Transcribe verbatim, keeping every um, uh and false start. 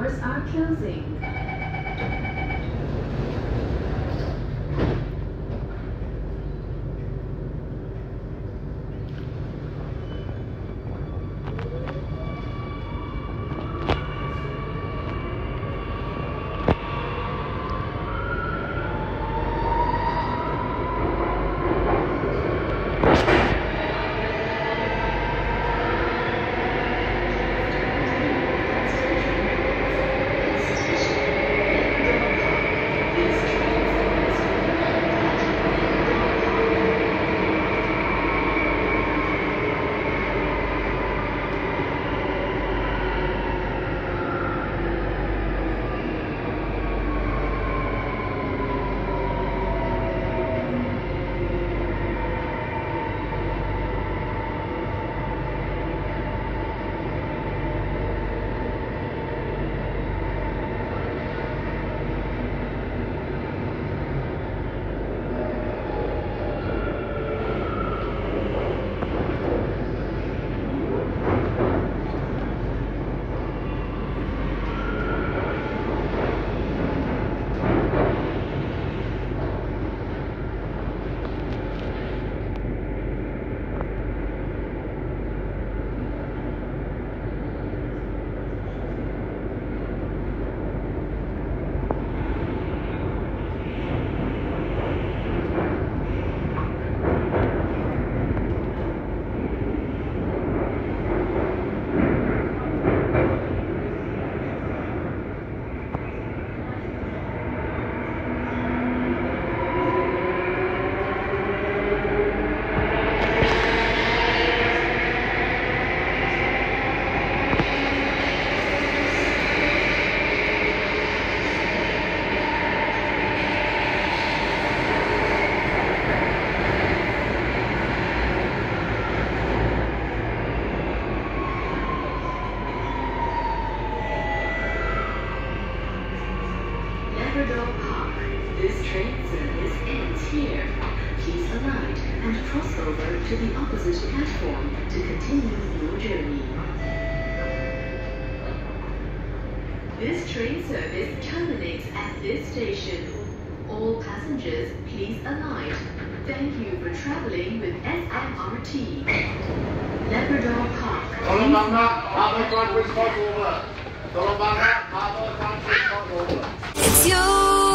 doors are closing. Labrador Park. This train service ends here. Please alight and cross over to the opposite platform to continue your journey. This train service terminates at this station. All passengers, please alight. Thank you for traveling with S M R T. Labrador Park. Telok Blangah, HarbourFront, cross over. Telok Blangah, HarbourFront, cross over. It's you.